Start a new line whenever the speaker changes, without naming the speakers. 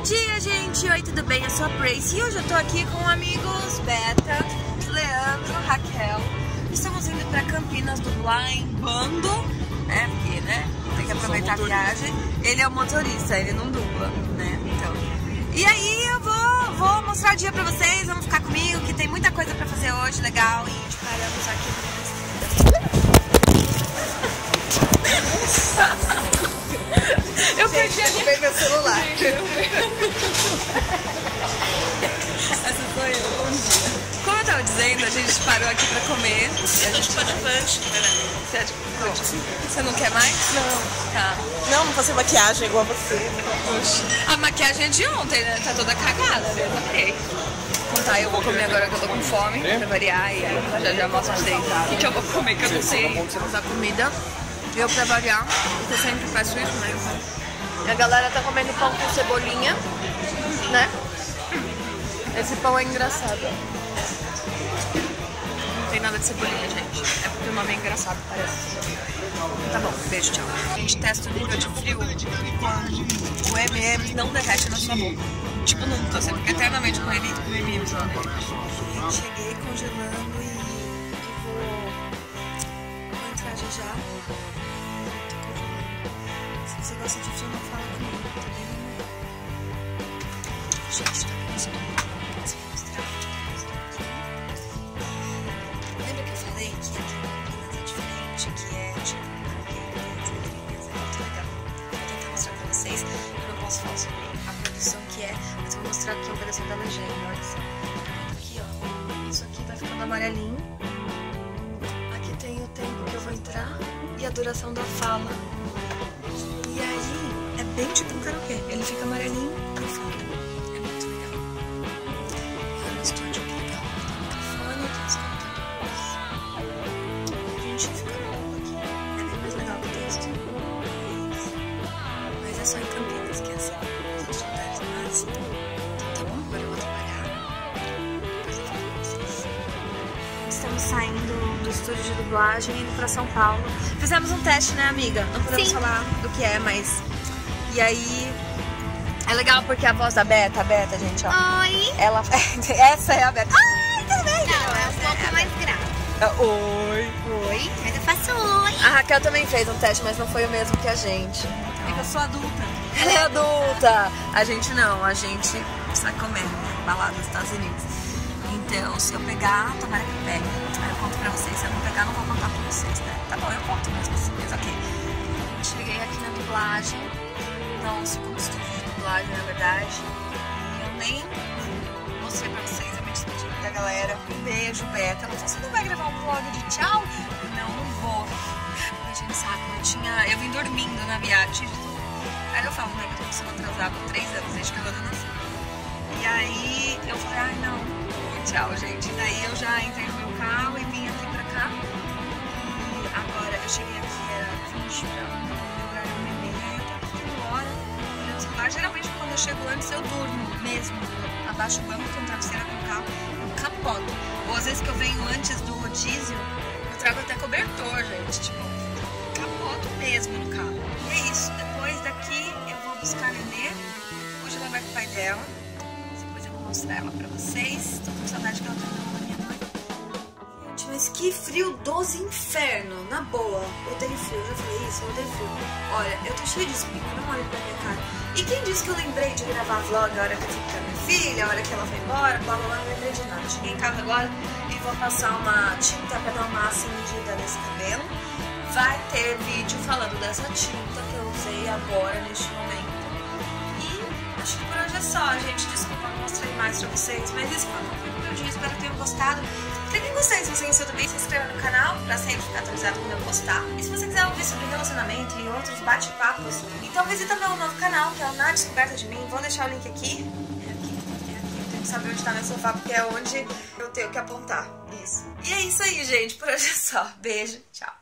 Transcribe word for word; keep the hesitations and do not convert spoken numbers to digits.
Bom dia, gente! Oi, tudo bem? Eu sou a Prace e hoje eu tô aqui com amigos Beta, Leandro, Raquel. Estamos indo pra Campinas dublar em bando, né? Porque, né? Tem que aproveitar a viagem. Ele é o motorista, ele não dubla, né? Então. E aí eu vou, vou mostrar o dia pra vocês, vamos ficar comigo, que tem muita coisa pra fazer hoje, legal. E paramos aqui no Eu perdi a minha... meu celular. Essa sou eu. Bom dia. Como eu tava dizendo, a gente parou aqui pra comer. E a gente pode punch. Você é de punch? Você não quer mais? Não. Tá.
Não, não fazer maquiagem igual você.
Oxi. A maquiagem é de ontem, né? Tá toda cagada, né? Ok. Então tá, eu vou comer agora que eu tô com fome, pra variar, e já já mostro pra vocês o que eu vou comer, que eu não sei usar comida. Eu pra variar, eu sempre faço isso, né? A galera tá comendo pão com cebolinha, né? Esse pão é engraçado. Não tem nada de cebolinha, gente. É porque o nome é engraçado, parece. Tá bom, beijo, tchau. A gente testa o nível de frio quando o M e M's não derrete na sua boca. Tipo, nunca, você fica eternamente com ele com M e M's lá dentro. Cheguei congelando e, e vou, vou entrar já já. Se você gosta de frio, não fala comigo, tá bem? Gente, tá começando a mostrar aqui. Lembra que eu falei que aqui em Campinas é diferente, que é tipo, é muito legal. Vou tentar mostrar pra vocês. Eu não posso falar sobre a produção que é, mas eu vou mostrar aqui a operação da legenda. Olha só. Aqui, ó. Isso aqui vai ficando amarelinho. Aqui tem o tempo que eu vou entrar e a duração da fala. E aí, é bem tipo um karaokê. Ele fica amarelinho e fala. É muito legal. É um estúdio que legal. Tem microfone, tem os computadores. A gente fica bom aqui. É bem mais legal que o texto. Mas é só em Campinas que é assim. Os outros lugares não é assim. Então tá bom, agora eu vou trabalhar. Depois eu falo com vocês. Estamos saindo do estúdio de dublagem e indo pra São Paulo. Fizemos um teste, né, amiga? Não podemos Sim. falar do que é, mas... E aí... É legal porque a voz da Beta, a Beta, gente, ó.
Oi!
Ela... Essa é a Beta. Ai, tudo bem?
Não, é um pouco é mais grave.
Oi!
Oi, mas eu faço oi.
A Raquel também fez um teste, mas não foi o mesmo que a gente.
É que eu sou adulta.
Ela é adulta! A gente não, a gente sai comendo, né? Balada dos Estados Unidos. Então, se eu pegar, tomara que eu pegue. Aí eu conto pra vocês. Se eu não pegar, não vou contar pra vocês, né? Tá bom, eu conto mesmo assim, mas ok. Cheguei aqui na dublagem. Não, segundo estúdio de dublagem, na verdade. E eu nem mostrei pra vocês. Eu me despedi da galera. Um beijo, Beta. Ela falou, você não vai gravar um vlog de tchau? Não, não vou. A gente sabe, eu tinha... Eu vim dormindo na viagem. Aí eu falo, né, que eu tô começando atrasada há três anos, desde que a Ana nasceu. E aí eu falei, ai não, tchau, gente. E daí eu já entrei no meu carro e vim aqui pra cá. E agora eu cheguei aqui, era vinte pra meu horário uma e meia, aí eu tô aqui embora, olhando o celular. Geralmente quando eu chego antes eu durmo mesmo. Eu abaixo o banco, tenho travesseira com o carro, eu capoto. Ou às vezes que eu venho antes do rodízio, eu trago até cobertor, gente. Tipo, capoto mesmo no carro. E é isso, depois daqui eu vou buscar a Nenê. Hoje ela vai com o pai dela. Depois eu vou mostrar ela pra vocês. Tô com saudade que ela tá na minha mãe. Gente, mas que frio dos infernos, na boa. Eu odeio frio, eu já falei isso, eu odeio frio. Olha, eu tô cheia de espinha, não olha pra minha cara. E quem disse que eu lembrei de gravar vlog a hora que eu fui com a minha filha, a hora que ela foi embora, blá blá blá, não lembrei de nada. Cheguei em casa agora e vou passar uma tinta pra dar uma acendida nesse cabelo. Vai ter vídeo falando dessa tinta que eu usei agora, neste momento. E acho que por hoje é só, gente. Desculpa, não mostrei mais pra vocês, mas isso foi um meu dia. Espero que tenham gostado. Clique em gostei se você gostou do vídeo, se inscreva no canal pra sempre ficar atualizado quando eu postar. E se você quiser ouvir sobre relacionamento e outros bate-papos, então visita meu novo canal, que é o Na Descoberta de Mim. Vou deixar o link aqui. É aqui, é aqui. Eu tenho que saber onde tá meu sofá, porque é onde eu tenho que apontar. Isso. E é isso aí, gente. Por hoje é só. Beijo, tchau.